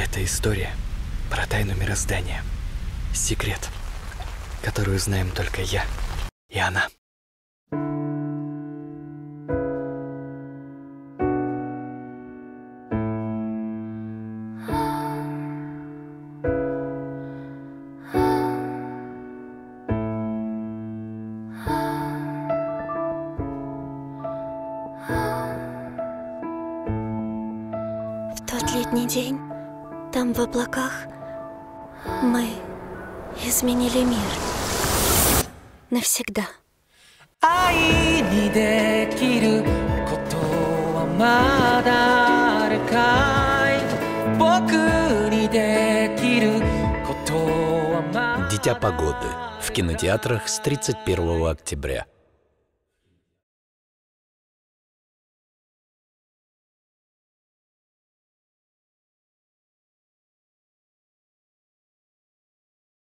Это история про тайну мироздания. Секрет, которую знаем только я и она. В тот летний день, там в облаках, мы изменили мир. Навсегда. 愛にできることはまだあるかい僕にできることはまだ «Дитя погоды» в кинотеатрах с 31 октября.